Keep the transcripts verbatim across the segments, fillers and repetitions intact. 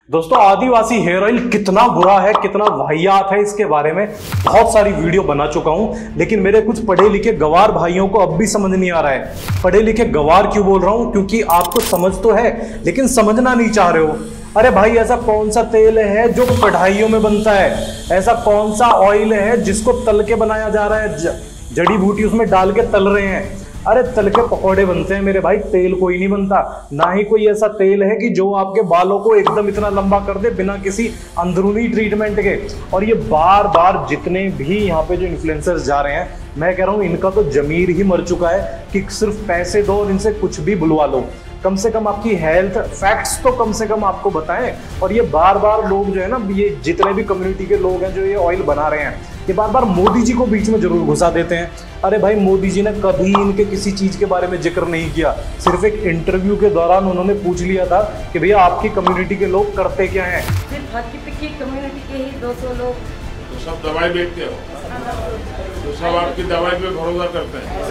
दोस्तों आदिवासी hair oil कितना बुरा है, कितना वाहियात है, इसके बारे में बहुत सारी वीडियो बना चुका हूं। लेकिन मेरे कुछ पढ़े लिखे गवार भाइयों को अब भी समझ नहीं आ रहा है। पढ़े लिखे गवार क्यों बोल रहा हूं? क्योंकि आपको समझ तो है लेकिन समझना नहीं चाह रहे हो। अरे भाई, ऐसा कौन सा तेल है जो कढ़ाइयों में बनता है? ऐसा कौन सा ऑयल है जिसको तल के बनाया जा रहा है? जड़ी बूटी उसमें डाल के तल रहे हैं। अरे तल के पकौड़े बनते हैं मेरे भाई, तेल कोई नहीं बनता। ना ही कोई ऐसा तेल है कि जो आपके बालों को एकदम इतना लंबा कर दे बिना किसी अंदरूनी ट्रीटमेंट के। और ये बार बार जितने भी यहाँ पे जो इन्फ्लुएंसर्स जा रहे हैं, मैं कह रहा हूँ इनका तो जमीर ही मर चुका है कि सिर्फ पैसे दो और इनसे कुछ भी बुलवा लो। कम से कम आपकी हेल्थ फैक्ट्स तो कम से कम आपको बताएं। और ये बार बार लोग जो है ना, ये जितने भी कम्युनिटी के लोग हैं जो ये ऑयल बना रहे हैं, ये बार बार मोदी जी को बीच में जरूर घुसा देते हैं। अरे भाई, मोदी जी ने कभी इनके किसी चीज के बारे में जिक्र नहीं किया। सिर्फ एक इंटरव्यू के दौरान उन्होंने पूछ लिया था कि भैया आपकी कम्युनिटी के लोग करते क्या हैं। सिर्फ हल्की पिक्की कम्युनिटी के ही दो सौ लोग तो सब दवाई बेचते हो, तो सब आपकी दवाई पे भरोसा करते हैं।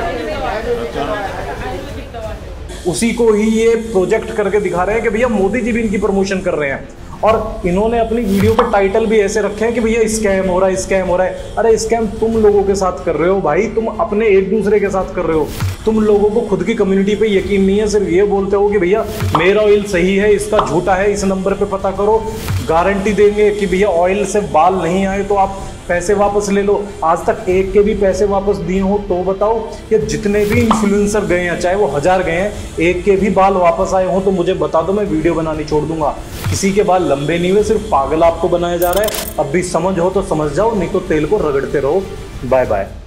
उसी को ही ये प्रोजेक्ट करके दिखा रहे हैं कि भैया मोदी जी भी इनकी प्रमोशन कर रहे हैं। और इन्होंने अपनी वीडियो पे टाइटल भी ऐसे रखे हैं कि भैया स्कैम हो रहा है, स्कैम हो रहा है। अरे स्कैम तुम लोगों के साथ कर रहे हो भाई, तुम अपने एक दूसरे के साथ कर रहे हो। तुम लोगों को खुद की कम्युनिटी पे यकीन नहीं है, सिर्फ ये बोलते हो कि भैया मेरा ऑयल सही है, इसका झूठा है, इस नंबर पे पता करो, गारंटी देंगे कि भैया ऑयल से बाल नहीं आए तो आप पैसे वापस ले लो। आज तक एक के भी पैसे वापस दिए हो तो बताओ। कि जितने भी इन्फ्लुएंसर गए हैं, चाहे वो हजार गए हैं, एक के भी बाल वापस आए हो तो मुझे बता दो, मैं वीडियो बनानी छोड़ दूंगा। किसी के बाल लंबे नहीं हुए, सिर्फ पागल आपको बनाया जा रहा है। अब भी समझ हो तो समझ जाओ, नहीं तो तेल को रगड़ते रहो। Bye bye.